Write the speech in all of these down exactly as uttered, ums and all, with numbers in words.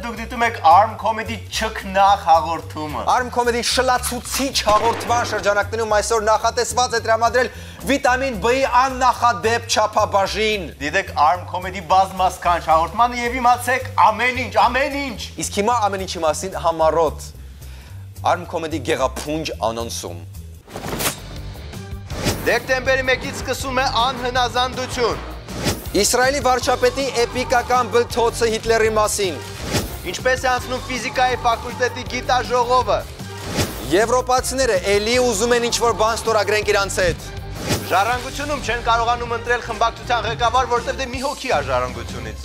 դուք դիտում եք Arm Comedy չքնախ հաղորդումը։ Arm Comedy շլացուցիչ հաղորդման շրջանակներում այսօր նախատեսված է տրամադրել վիտամին B-ի աննախադեպ չափաբաժին։ Դիտեք Arm Comedy բազմասկանչ հաղորդմանը եւ իմացեք ամեն ինչ, ամեն ինչ։ Իսկ հիմա ամեն ինչի մասին համառոտ Arm Comedy գեղափունջ անոնսում։ Դեկտեմբերի մեկից սկսում է անհնազանդություն։ Իսրայելի վարչապետի էպիկական բլթոցը Հիտլերի մասին։ Ինչպես է անցնում ֆիզիկայի ֆակուլտետի գիտաժողովը։ Եվրոպացիները էլի ուզում են ինչ-որ բան ստորագրենք իրանց հետ։ Ժառանգությունում չեն կարողանում ընտրել խմբակցության ղեկավար, որտեղ դե մի հոգի է ժառանգությունից։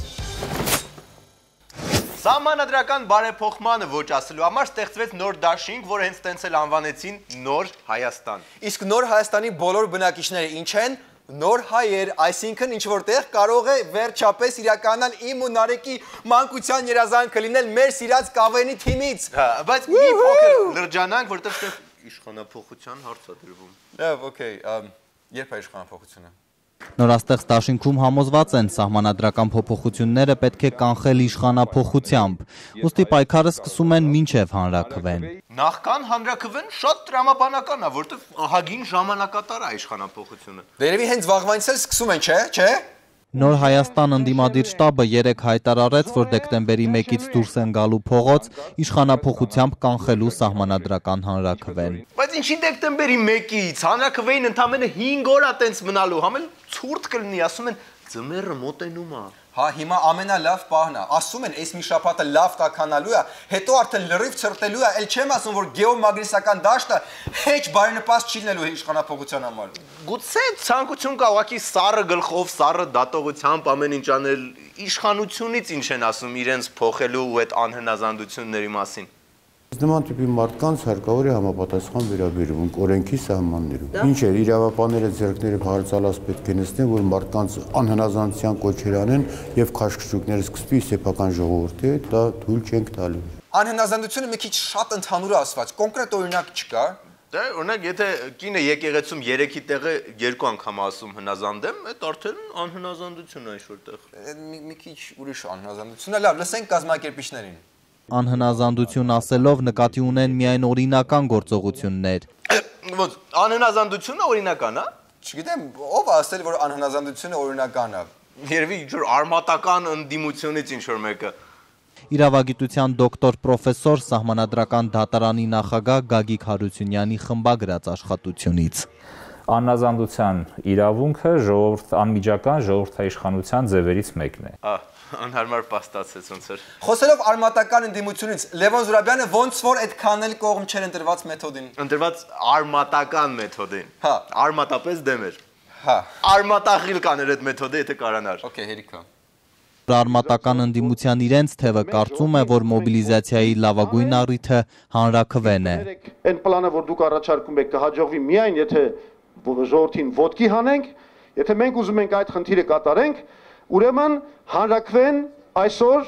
Սահմանադրական բարեփոխմանը ոչ ասելու համար ստեղծվեց նոր դաշինք, որը հենց տենց էլ անվանեցին Նոր Հայաստան։ Իսկ Նոր Հայաստանի բոլոր բնակիչները ինչ են։ Նոր հայեր, այսինքն ինչ որտեղ կարող է վերջապես իրականալ իմ ու Նարեկի մանկության երազանքը լինել մեր սիրած կավենի թիմից։ Բայց մի փոքր լրջանանք, որտեղ ստեղ իշխանափոխության հարց է դրվում։ Լավ, օքեյ, երբ է իշխանափոխությունը։ Նորաստեղծ դաշինքում համոզված են սահմանադրական փոփոխությունները պետք է կանխել իշխանափոխությամբ, ուստի պայքարը սկսում են մինչև հանրաքվեն։ Նախքան հանրաքվեն շատ տրամաբանական է, որտեղ ահագին ժամանակատար է իշխանափոխությունը։ Դերևի հենց վաղվանից էլ սկսում են, չէ՞, չէ՞։ Նոր Հայաստան ընդդիմադիր շտաբը երեկ հայտարարեց, որ դեկտեմբերի մեկից դուրս են գալու փողոց իշխանափոխությամբ կանխելու սահմանադրական հանրաքվեն։ Բայց ինչի դեկտեմբերի մեկից, հանրաքվեին ընդամենը հինգ օր է տենց մնալու, համել ցուրտ կլինի, ասում են ձմեռը մոտենում է։ Հա, հիմա ամենալավ պահն է, ասում են, այս մի շաբաթը լավ տաքանալու է, հետո արդեն լրիվ ցրտելու է, էլ չեմ ասում, որ գեոմագնիսական դաշտը հեչ բարենպաստ չի լինելու իշխանափոխության համար։ Գուցե ցանկություն կա ուղղակի սառը գլխով, սառը դատողությամբ ամեն ինչ անել, իշխանությունից ինչ են ասում իրենց փոխելու ու այդ անհնազանդությունների մասին։ Նման տիպի մարդկանց հարկավոր է համապատասխան վերաբերվում օրենքի սահմաններում։ Ինչ է, իրավապանները ձեռքները հարցալած պետք է նստեն, որ մարդկանց անհնազանդության կոչեր անեն եւ քաշքշուկները սկսվի սեփական ժողովրդի հետ, դա թույլ չենք տալու։ Անհնազանդությունը մի քիչ շատ ընդհանուր ասված, կոնկրետ օրինակ չկա։ Դե, օրինակ, եթե կինը եկեղեցում երեքի տեղը երկու անգամ ասում հնազանդեմ, այդ արդեն անհնազանդություն է ինչ-որտեղ։ Մի քիչ ուրիշ անհնազանդություն է, լավ, լսենք կազմակերպիչներին։ Անհնազանդություն ասելով նկատի ունեն միայն օրինական գործողություններ։ Ոնց, անհնազանդությունը օրինական է։ Չգիտեմ, ով է ասել, որ անհնազանդությունը օրինական է։ Երևի ինչ-որ արմատական ընդդիմությունից ինչ-որ մեկը։ Իրավագիտության դոկտոր պրոֆեսոր Սահմանադրական դատարանի նախագահ Գագիկ Հարությունյանի խմբագրած աշխատությունից։ Անհնազանդության իրավունքը ժողովրդ անմիջական ժողովրդաիշխանության ձևերից մեկն է։ Անհարմար պաստացեց ոնց էր։ Խոսելով արմատական ընդդիմությունից, Լևոն Զուրաբյանը ոնց որ այդքան էլ կողմ չէր ընտրված մեթոդին։ Ընտրված արմատական մեթոդին։ Հա, արմատապես դեմ էր։ Հա, արմատախիլ կաներ այդ մեթոդը, եթե կարանար։ օքեյ, հերիքա։ Արմատական ընդդիմության իրենց թևը կարծում է, որ մոբիլիզացիայի լավագույն առիթը հանրաքվեն է։ Այն պլանը, որ դուք առաջարկում եք, կհաջողվի միայն, եթե ժողովրդին ոտքի հանենք, եթե մենք ուզում ենք այդ խնդիրը կատարենք, ուրեմն հանրաքվեն այսօր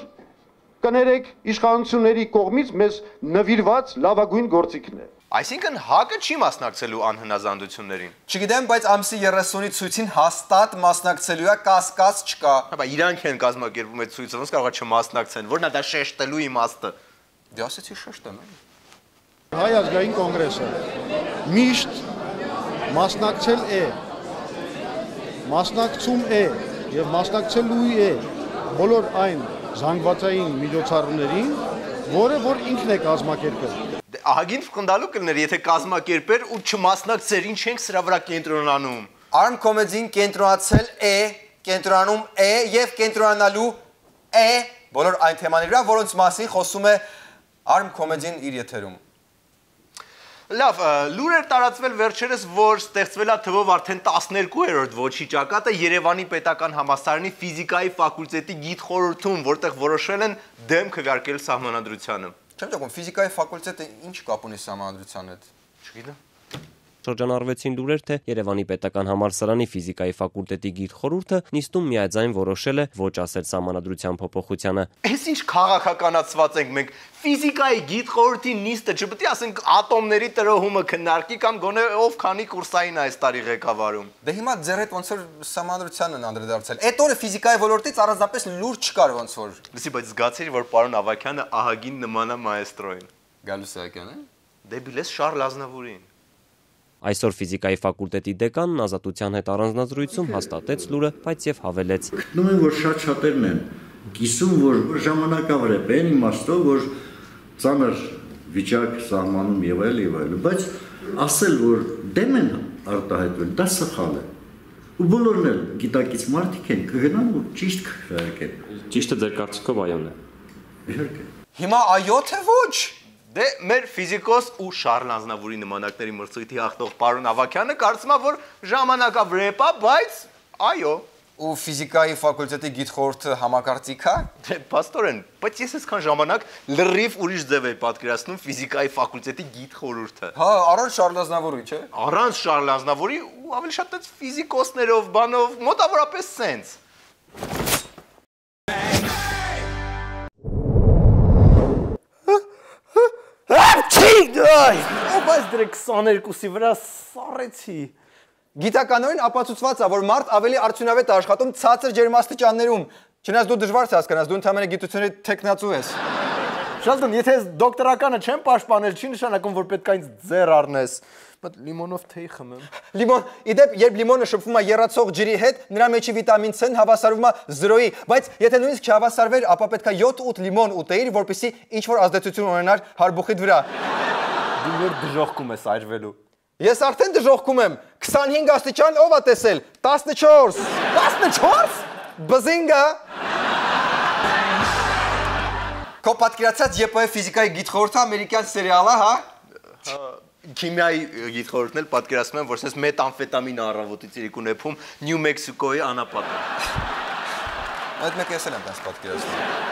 կներեք իշխանությունների կողմից մեզ նվիրված լավագույն գործիքն է։ Այսինքն ՀԱԿ-ը չի մասնակցելու անհնազանդություններին։ Չգիտեմ, բայց ամսի երեսունի ցույցին հաստատ մասնակցելու է, կասկած չկա։ Հա, իրանք են կազմակերպում այդ ցույցը, ոնց կարող է չմասնակցեն, որն է դա շեշտելու իմաստը։ Դե ասեցի շեշտեմ։ Հայ ազգային կոնգրեսը միշտ մասնակցել է, մասնակցում է եւ մասնակցելու է բոլոր այն զանգվածային միջոցառումներին, որը որ ինքն է կազմակերպել։ Ահագին խնդալու կլներ, եթե կազմակերպեր ու չմասնակցեր, ինչ ենք սրա վրա կենտրոնանում։ Arm Comedy-ին կենտրոնացել է, կենտրոնանում է եւ կենտրոնանալու է բոլոր այն թեմաների վրա, որոնց մասին խոսում է Arm Comedy-ին իր եթերում։ Լավ, լուր էր տարածվել վերջերս, որ ստեղծվել է թվով արդեն տասներկուերորդ ոչի ճակատը Երևանի պետական համալսարանի ֆիզիկայի ֆակուլտետի գիտխորհրդում, որտեղ որոշել են դեմ քվեարկել սահմանադրությանը։ Չեմ ճակում, ֆիզիկայի ֆակուլտետը ինչ կապ ունի սահմանադրության հետ։ Չգիտեմ։ շրջանառվեցին լուրեր, թե Երևանի պետական համալսարանի ֆիզիկայի ֆակուլտետի գիտխորհուրդը նիստում միաձայն որոշել է ոչ ասել սահմանադրության փոփոխությանը։ Այս ինչ քաղաքականացված ենք մենք ֆիզիկայի գիտխորհրդի նիստը չպետք է ասենք ատոմների տրոհումը քննարկի կամ գոնե ով քանի կուրսային այս տարի ղեկավարում։ Դե հիմա ձեր հետ ոնց որ սահմանադրությանն են անդրադարձել։ Այդ օրը ֆիզիկայի ոլորտից առանձնապես լուր չկար ոնց որ։ Լսի, բայց զգացիր, որ պարոն Ավագյանը ահագին նման է մայեստրոին։ Գալուս Սահակյանը։ Դե բիլես Շարլ Ազնավուրին։ Այսօր ֆիզիկայի ֆակուլտետի դեկանն Ազատության հետ առանձնազրույցում հաստատեց լուրը, բայց եւ հավելեց. Գտնում եմ, որ շատ շատերն են կիսում, որ ժամանակավրեպ են իմաստով, որ ծանր վիճակ սահմանում եւ այլ եւ այլ, բայց ասել, որ դեմ են արտահայտվել, դա սխալ է։ Ու բոլորն էլ գիտակից մարդիկ են, կգնան ու ճիշտ կհայտեն։ Ճիշտը ձեր կարծիքով այոն է։ Իհարկե։ Հիմա այո թե ոչ։ Դե մեր ֆիզիկոս ու Շարլ Ազնավուրի նմանակների մրցույթի հաղթող պարոն Ավագյանը կարծում է, որ ժամանակավրեպ է, բայց այո։ Ու ֆիզիկայի ֆակուլտետի գիտխորհուրդը համակարծիք է։ Դե պաստորեն, բայց ես այսքան ժամանակ լրիվ ուրիշ ձև էի պատկերացնում ֆիզիկայի ֆակուլտետի գիտխորհուրդը։ Հա, առանց Շարլ Ազնավուրի, չէ։ Առանց Շարլ Ազնավուրի ու ավելի շատ այդ ֆիզիկոսներով, բանով, մոտավորապես սենց։ Ո՞վ այս դրե քսաներկուսի վրա սառեցի։ Գիտականորեն ապացուցված է, որ մարդ ավելի արդյունավետ է աշխատում ցածր ջերմաստիճաններում։ Չնայած դու դժվար ես հասկանաս, դու ընդհանրապես գիտությունների տեխնացու ես։ Շալդոն, եթե ես դոկտորականը չեմ պաշտպանել, չի նշանակում, որ պետք է ինձ ձեռ առնես։ Բայց լիմոնով թեյ խմեմ։ Լիմոն, իդեպ, երբ լիմոնը շփվում է եռացող ջրի հետ, նրա մեջի վիտամին C-ն հավասարվում է զրոյի, բայց եթե նույնիսկ չհավասարվեր, ապա պետք է յոթ ութ լիմոն ուտեիր, որպեսզի ինչ-որ ազդեցություն ունենար հարբուխիդ վրա։ Դու որ դժոխքում ես այրվելու։ Ես արդեն դժոխքում եմ։ քսանհինգ աստիճան ով է տեսել։ տասնչորս։ տասնչորս։ Բզինգա։ Քո պատկերացած Ե Պ Է ֆիզիկայի գիտխորհուրդը ամերիկյան սերիալ է, հա։ Քիմիայի գիտխորհուրդն էլ պատկերացնում եմ, որ sense մետամֆետամին առավոտից երեկուն էփում Նյու Մեքսիկոյի անապատը։ Այդ մեկը ես էլ եմ տես պատկերացնում։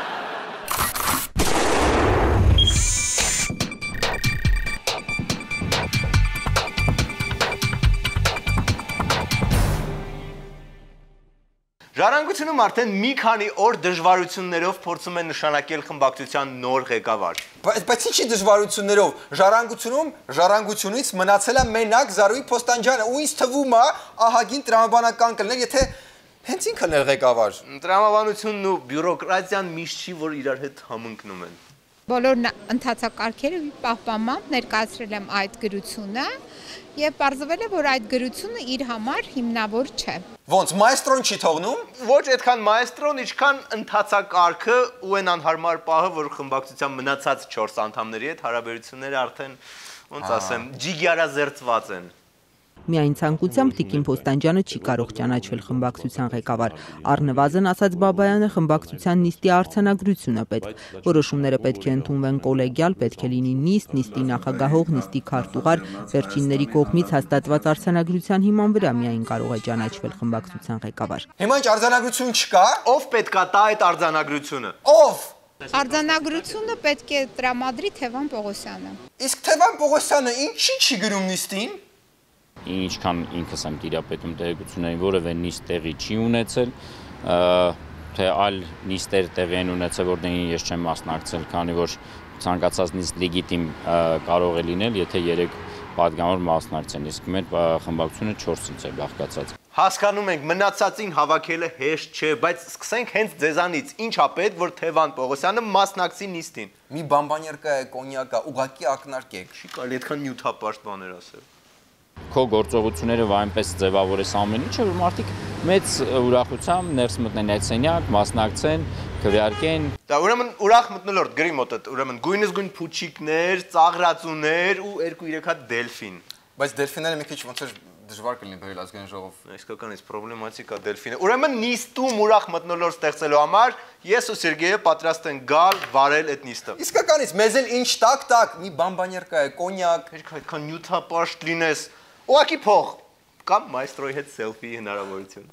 Ժառանգությունում արդեն մի քանի օր դժվարություններով փորձում են նշանակել խմբակցության նոր ղեկավար։ Բայց ինչի դժվարություններով։ Ժառանգությունում ժառանգությունից մնացել է մենակ Զարուհի Փոստանջյանը, ու ինձ թվում է ահագին տրամաբանական կլներ, եթե հենց ինքն էր ղեկավար։ Տրամաբանությունն ու բյուրոկրատիան միշտ չի, որ իրար հետ համընկնում են։ Բոլոր ընթացակարգերը պահպանմամբ ներկայացրել եմ այդ գրությունը եւ պարզվել է, որ այդ գրությունը իր համար հիմնավոր չէ։ Ոնց մայստրոն չի թողնում։ Ոչ այդքան մայստրոն, ինչքան ընթացակարգը ու այն անհարմար պահը, որ խմբակցության մնացած չորս անդամների հետ հարաբերությունները արդեն, ոնց ասեմ, ջիգյարազերծված են։ Միայն ցանկությամբ Տիկին Փոստանջյանը չի կարող ճանաչվել խմբակցության ղեկավար։ Առնվազն ասաց Բաբայանը, խմբակցության նիստի արձանագրությունը պետք։ Որոշումները պետք է ընդունվեն կոլեգիալ, պետք է լինի նիստ, նիստի նախագահող, նիստի քարտուղար, վերջինների կողմից հաստատված արձանագրության հիման վրա միայն կարող է ճանաչվել խմբակցության ղեկավար։ Հիմա ինչ արձանագրություն չկա։ Ով պետքա տա այդ արձանագրությունը։ Ով։ Արձանագրությունը պետք է տրամադրի Թևան Պողոսյանը։ Իսկ Թևան Պողոսյանը ինչի չի գրում նիստին։ Ինչքան ինքս եմ տիրապետում տեղեկություններին, որևէ նիստ տեղի չի ունեցել, թե այլ նիստեր տեղի են ունեցել, որտեղին ես չեմ մասնակցել, քանի որ ցանկացած նիստ լեգիտիմ կարող է լինել, եթե երեք պատգամավոր մասնակցեն, իսկ մեր խմբակցությունը չորսից է բաղկացած։ Հասկանում ենք, մնացածին հավաքելը հեշտ չէ, բայց սկսենք հենց ձեզանից, ինչ է պետք, որ Թևան Պողոսյանը մասնակցի նիստին։ Մի բամբանյերկա է, կոնյակ է, ուղղակի ակնարկեք։ Չի կարելի այդքան նյութապաշտ բաներ ասել։ Քո գործողությունները այնպես ձևավորես ամեն ինչը, որ մարդիկ մեծ ուրախությամբ ներս մտնեն այդ սենյակ, մասնակցեն, քվեարկեն։ Դա ուրեմն ուրախ մտնոլորտ գրի մոտդ, ուրեմն գույնս գույն փուչիկներ, ծաղրածուներ ու երկու երեք հատ դելֆին։ Բայց դելֆինները մի քիչ ոնց էր դժվար կլինի բերել ազգային ժողով։ Իսկականից պրոբլեմատիկ է դելֆինը։ Ուրեմն նիստում ուրախ մտնոլորտ ստեղծելու համար ես ու Սերգեյը պատրաստ ենք գալ վարել այդ նիստը։ Իսկականից մեզ էլ ինչ տակ-տակ, մի բամբանյերկա է, կոնյակ, այդքան նյութապաշտ լինես։ Ուղղակի փող կամ մայստրոյի հետ սելֆի հնարավորություն։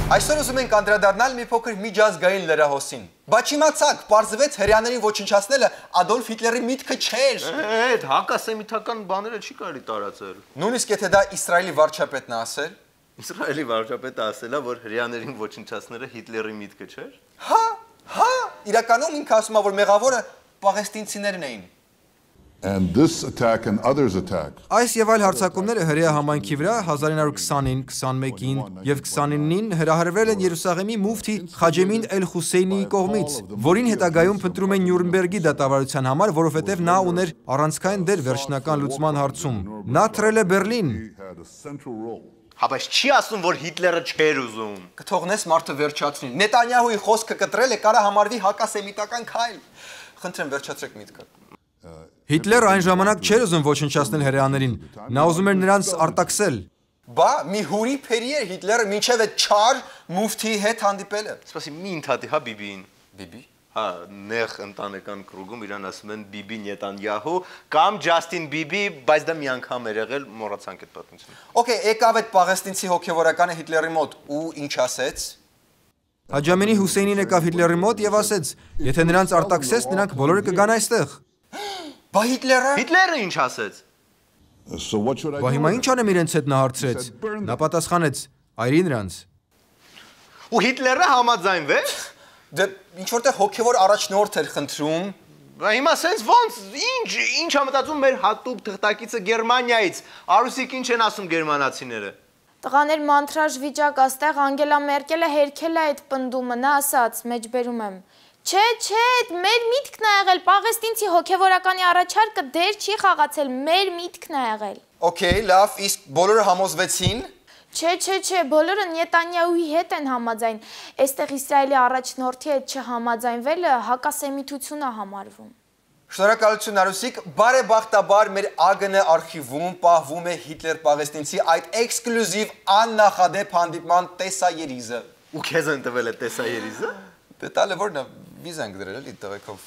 Այսօր ուզում ենք անդրադառնալ մի փոքր միջազգային լրահոսին։ Բայց իմացաք, պարզվեց հրեաներին ոչնչացնելը Ադոլֆ Հիտլերի միտքը չէր։ Այդ հակասեմիտական բաները չի կարելի տարածել։ Նույնիսկ եթե դա Իսրայելի վարչապետն է ասել։ Իսրայելի վարչապետը ասել է, որ հրեաներին ոչնչացնելը Հիտլերի միտքը չէր։ Հա, հա, իրականում ինքը ասում է, որ մեղավորը պաղեստինցիներն էին։ And this attack and others attack. Այս եւ այլ հարձակումները հրեա համայնքի վրա հազար ինը հարյուր քսանին, քսանմեկին եւ քսանինին հրահրվել են Երուսաղեմի մուֆթի Խաջեմին Էլ-Խուսեյնիի կողմից, որին հետագայում փնտրում են Նյուրնբերգի դատավարության համար, որովհետեւ նա ուներ առանցքային դեր վերջնական լուծման հարցում։ Նա թռել է Բերլին։ Հա բայց չի ասում, որ Հիտլերը չէր ուզում։ Կթողնես մարդը վերջացնի։ Նետանյահուի խոսքը կտրել է կարա համարվի հակասեմիտական քայլ։ Խնդրեմ վերջացրեք միտքը։ Հիտլերը այն ժամանակ չէր ուզում ոչնչացնել հրեաներին, նա ուզում էր նրանց արտաքսել։ Բա մի հուրի փերի էր Հիտլերը մինչև այդ չար մուֆթիի հետ հանդիպելը։ Սպասի մի ընդհատի, հա Բիբիին։ Բիբի։ Հա, նեղ ընտանեկան կրուգում իրան ասում են Բիբի Նետանյահու կամ Ջաստին Բիբի, բայց դա մի անգամ էր եղել, մոռացանք այդ պատմությունը։ Okay, եկավ այդ պաղեստինցի հոգևորականը Հիտլերի մոտ ու ինչ ասեց։ Հաջամենի Հուսեյնին եկավ Հիտլերի մոտ եւ ասեց. «Եթե նրանց արտաքսես, նրանք բոլորը կգան այստեղ»։ Բա Հիտլերը։ Հիտլերը ինչ ասեց։ Բա հիմա ինչ անեմ իրենց հետ, նա հարցրեց։ Նա պատասխանեց. «Այրի նրանց»։ Ու Հիտլերը համաձայնվեց։ Դե ինչ որտեղ հոգևոր առաջնորդ էր խնդրում։ Բա հիմա sense ոնց, ինչ, ինչ ա մտածում մեր հատուկ թղթակիցը Գերմանիայից։ Արուսիկ ինչ են ասում գերմանացիները։ Տղաներ մանտրաժ վիճակ աստեղ Անգելա Մերկելը հերքել է այդ պնդումը, նա ասաց, մեջբերում եմ։ Չէ, չէ, մեր միտքն է եղել, պաղեստինցի հոգևորականի առաջարկը դեր չի խաղացել, մեր միտքն է եղել։ Okay, լավ, իսկ բոլորը համոզվեցին։ Չէ, չէ, չէ, բոլորը Նետանյահուի հետ են համաձայն։ Այստեղ Իսրայելի առաջնորդի հետ չհամաձայնվելը հակասեմիտություն է համարվում։ Շնորհակալություն Արուսիկ, բարեբախտաբար մեր ԱԳՆ արխիվում պահվում է Հիտլեր-Պաղեստինցի այդ էքսկլյուզիվ աննախադեպ հանդիպման տեսաերիզը։ Ու քեզ են տվել այդ տեսաերիզը։ Դե տալը որն է վիզա ենք դրել էլի տղեկով։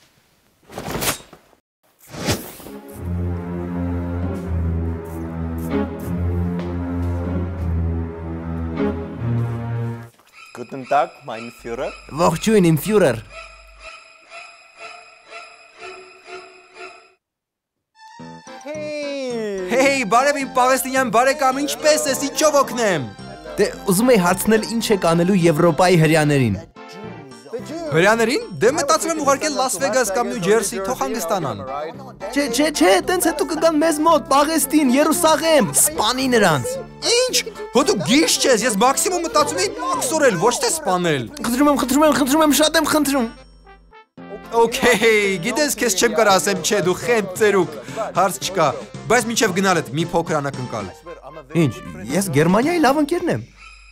Guten Tag, mein Führer։ Ողջույն իմ Führer։ Հեյ, բարև իմ պաղեստինյան բարեկամ, ինչպես ես, ինչով օգնեմ։ Դե ուզում եի հարցնել ինչ եք անելու Եվրոպայի հրեաներին։ Հրեաներին։ Դե մտածում եմ ուղարկել Լաս Վեգաս կամ Նյու Ջերսի, թող հանգստանան։ Չէ, չէ, չէ, տենց հետո կգան մեզ մոտ, Պաղեստին, Երուսաղեմ, սպանի նրանց։ Ինչ։ Հո դու գիշ չես, ես մաքսիմում մտածում էի մաքսորել, ոչ թե սպանել։ Խնդրում եմ, խնդրում եմ, խնդրում եմ, շատ եմ խնդրում։ Okay, գիտես, քեզ չեմ կարող ասեմ, չէ, դու խենթ ծերուկ, հարց չկա, բայց մինչև գնալդ մի փոքր անակնկալ։ Ինչ, ես Գերմանիայի լավ ընկերն եմ։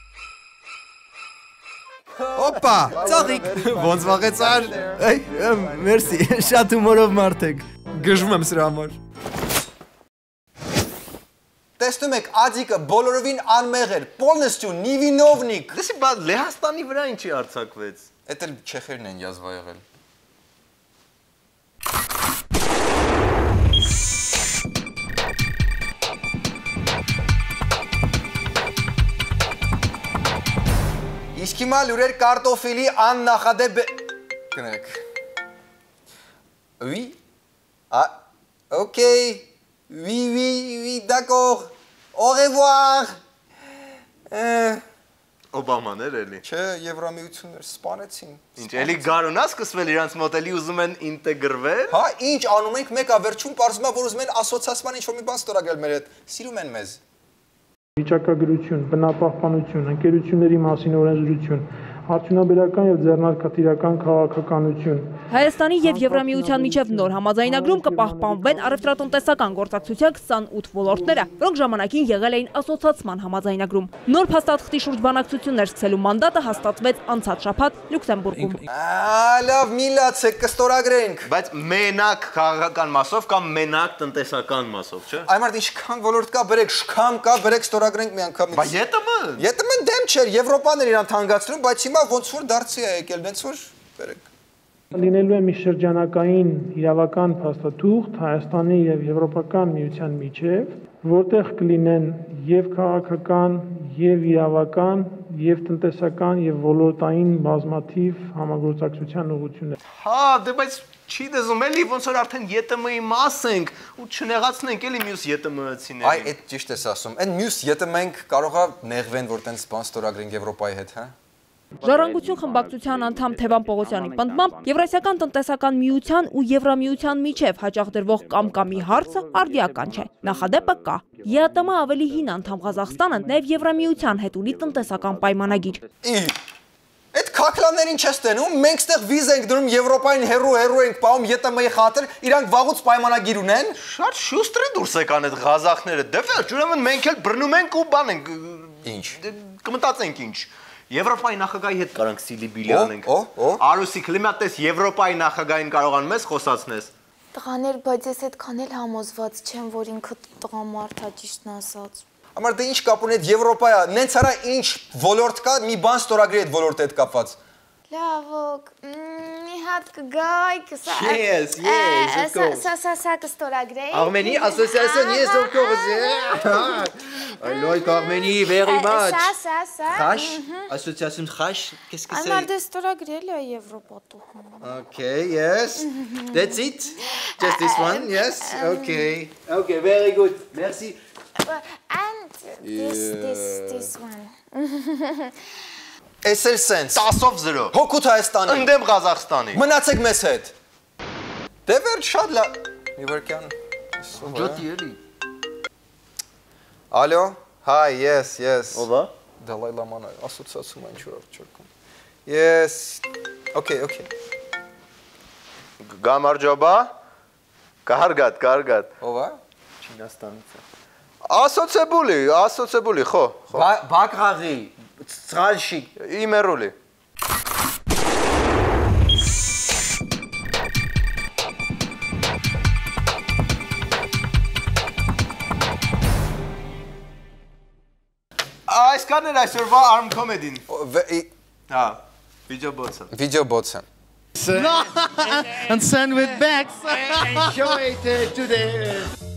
Օպա, ծաղիկ, ոնց վաղեցար։ Այ, մերսի, շատ հումորով մարդ եք։ Գժվում եմ սրա համար։ Տեսնում եք, Ադիկը բոլորովին անմեղ էր, полностью невиновник։ Դեսի բա Լեհաստանի վրա ինչի արձակվեց։ Էդ էլ չեխերն են յազվա եղել։ Իսկ հիմա լուրեր կարտոֆիլի աննախադեպ կնեք։ Oui. Ah, OK. Oui, oui, oui, d'accord. Au revoir. Օբաման էր էլի։ Չէ, Եվրամիություններ սպանեցին։ Ինչ, էլի գարունա սկսվել իրանց մոտ էլի ուզում են ինտեգրվել։ Հա, ինչ անում ենք մեկա վերջում պարզվում է որ ուզում են ասոցիացման ինչ որ մի բան ստորագրել մեր հետ։ Սիրում են մեզ։ Վիճակագրություն, բնապահպանություն, ընկերությունների մասին օրենսդրություն, արդյունաբերական եւ ձեռնարկատիրական քաղաքականություն։ Հայաստանի եւ Եվրամիության միջև նոր համաձայնագրում կպահպանվեն առևտրատնտեսական գործակցության քսանութ ոլորտները, որոնք ժամանակին եղել էին ասոցիացման համաձայնագրում։ Նոր փաստաթղթի շուրջ բանակցություններ սկսելու մանդատը հաստատվեց անցած շաբաթ Լյուքսեմբուրգում։ Լավ, միլացեք, կստորագրենք։ Բայց մենակ քաղաքական մասով կամ մենակ տնտեսական մասով, չէ՞։ Այ մարդ ինչքան ոլորտ կա, բերեք, շքամ կա, բերեք ստորագրենք մի անգամ։ Բա ԵՏՄ։ ԵՏՄ-ն դեմ չէր, Եվրոպան էր իրան թանկացնում, բայց հիմա ոնց որ դարձի է եկել, դենց որ բերեք։ Լինելու է մի շրջանակային իրավական փաստաթուղթ Հայաստանի եւ Եվրոպական միության միջև, որտեղ կլինեն եւ քաղաքական, եւ իրավական, եւ տնտեսական եւ ոլորտային բազմաթիվ համագործակցության ուղղություններ։ Հա, դե բայց չի դեզում էլի ոնց որ արդեն ԵՏՄ-ի մաս ենք ու չնեղացնենք էլի մյուս ԵՏՄ-ցիներին։ Այ այդ ճիշտ ես ասում։ Այն մյուս ԵՏՄ-ենք կարողա նեղվեն, որ տենց բան ստորագրեն Եվրոպայի հետ, հա։ Ժառանգություն խմբակցության անդամ Թևան Պողոսյանի պնդմամբ Եվրասիական տնտեսական միության ու Եվրամիության միջև հաճախ դրվող կամ-կամի հարցը արդիական չէ։ Նախադեպը կա։ ԵԱՏՄ ավելի հին անդամ Ղազախստանը նաև Եվրամիության հետ ունի տնտեսական պայմանագիր։ Այդ քաքլաներին չես տենում, մենք ստեղ վիզ ենք դնում Եվրոպային հերու-հերու ենք պահում ԵՏՄ-ի խաթր, իրանք վաղուց պայմանագիր ունեն։ Շատ շուստր է դուրս եկան այդ Ղազախները։ Դե վերջ, ուրեմն մենք էլ բռնում ենք ու բան ենք։ Ինչ։ Կմտածենք ինչ։ Եվրոպայի նախագահի հետ կարանք սիլիբիլի անենք։ Օ, օ։ Արուսիկ, լիմատես Եվրոպայի նախագահին կարողանում ես խոսացնես։ Տղաներ, բայց ես այդքան էլ համոզված չեմ, որ ինքը տղամարդ է, ճիշտն ասած։ Ամար դե ինչ կապ ունի այդ Եվրոպայա, նենց արա ինչ ոլորտ կա, մի բան ստորագրի այդ ոլորտի հետ կապված։ Լավ, ոք, մի հատ կգայ, կսա։ Yes, yes, of course. Սա սա սա կստորագրեի։ Armenie Association, yes, of course. I like Armenie very much. Սա սա սա։ Խաշ, Association Խաշ, qu'est-ce que c'est? Այնար դե ստորագրել է Եվրոպատու։ Okay, yes. That's it. Just this one, yes. Okay. Okay, very good. Merci. And this this this one. Էս էլ սենց։ տասով զրո։ Հոգուտ Հայաստանի։ Ընդդեմ Ղազախստանի։ Մնացեք մեզ հետ։ Դե վերջ շատ լավ։ Իվերքյան։ Ջոտի էլի։ Ալո, hi, yes, yes։ Ո՞վ է։ Դալայ Լաման ասոցիացիում ինչ որ չորքում։ Yes. Okay, okay։ Գամարջոբա։ Կարգատ, կարգատ։ Ո՞վ է։ Չինաստանից է։ Ասոցիաբուլի, ասոցիաբուլի, ხო, ხო։ Բակրաղի, ծրալշի, իմերուլի։ Այս կանն էր այսօրվա Arm Comedy-ն։ Հա, վիդեո բոցը։ Վիդեո բոցը։ No, and send with bags. Show it to the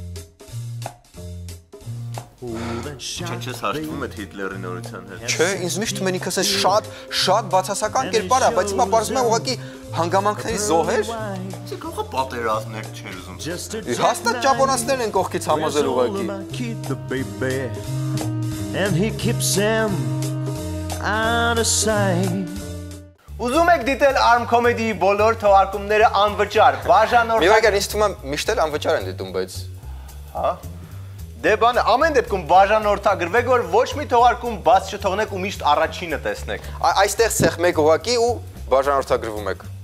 Չէ, չես հաշտվում այդ Հիտլերի նորության հետ։ Չէ, ինձ միշտ թվում է ինքս էս շատ շատ բացասական կերպար է, բայց հիմա բարձում եմ ուղղակի հանգամանքների զոհեր։ Իսկ կողը պատերազմներ չեր ուզում։ Հաստատ ճապոնացիներն են կողքից համոզել ուղղակի։ And he keeps them out of sight. Ուզում եք դիտել Arm Comedy-ի բոլոր թողարկումները անվճար, բաժանորդ։ Միևնույն ինձ թվում է միշտ էլ անվճար են դիտում, բայց հա։ Դե բանը, ամեն դեպքում բաժանորդագրվեք, որ ոչ մի թողարկում բաց չթողնեք ու միշտ առաջինը տեսնեք։ Այստեղ ցեխ մեկ ուղակի ու բաժանորդագրվում եք։